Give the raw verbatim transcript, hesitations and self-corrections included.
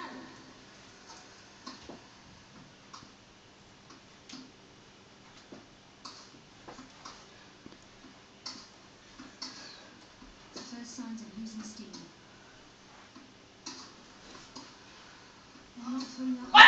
First signs of losing steam. They're not filling up.